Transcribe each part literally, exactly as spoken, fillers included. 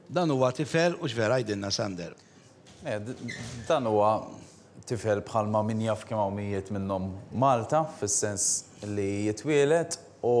Dan huwa tifel u x'vera jgħidilna Sander. Dan huwa tifel bħalma min jaf kemm hawn mijiet minnhom Malta, fis-sens li jitwielet u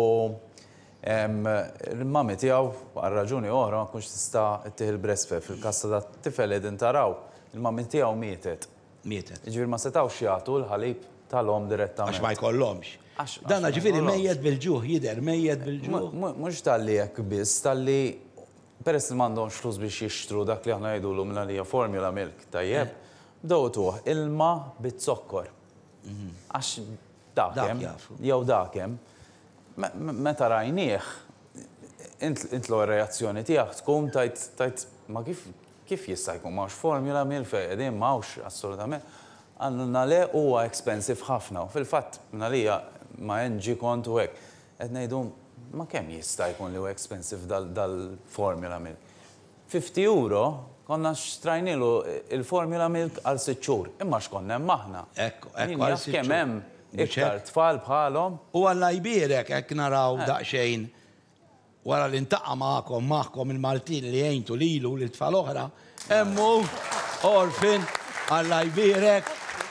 il-mami tiegħu għal raġuni oħra ma tkunx tista' ttieħ il-breastfed fil-kassa tat-tifel qegħdin taraw. Il-mami tiegħu mietet. Mietet. Jiġifieri ma setgħux jagħtu l-ħalib tal-hom direttament. Għax ma jkollhomx. Dan ġifieri mejjed bil-ġuħ, jidher mejjed bil-ġuħ. Mhux tal-li hekk biss, tal-li peress li m'għandhomx flus biex jixtru dak li aħna jgħidulu minn għalija formula milk tajjeb, bdew tuh ilma bit-sokkor. Għax dakem, jew dakem, meta rajnieh, int l-reazzjoni tiegħek tkun tajt ma kif jista' jkun m'hawnx formula milk fejn qegħdin m'hawnx assolutament. Għandna le huwa expensive ħafna u fil-fatt għalija ma enġi kont u hekk. Qed ngħidu ma kemm jista' jkun li huwa expensive dal-formula milk. fifty euro konna xtrajnilu il-formula milk għal sitt xhur, imma x'konna hemm aħna. Ekku, ekku għal sitt kemm hemm iktar tfal bħalhom. U Alla jbierek hekk naraw daqsxejn wara li ntaqa' magħkom magħkom il-Maltin li jgħintu lilu lil tfal oħra, hemmu orfin Alla jbierek.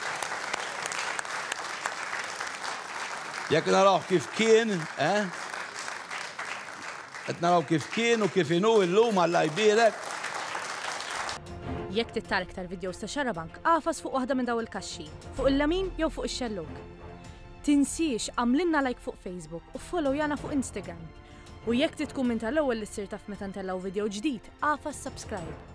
Jekk naraw kif kien, eh? Qed naraw kif kien u kif inhu llum Alla jbierek. Jekk tittar iktar videos ta' Xarabank, qafas fuq waħda minn daw il-kaxxi, fuq il-lamin jew fuq ix-xellug. Tinsiex għamlinna like fuq Facebook u follow jana fuq Instagram. U jekk titkun minn tal-ewwel li ssir taf meta ntellaw video ġdid, qafas subscribe.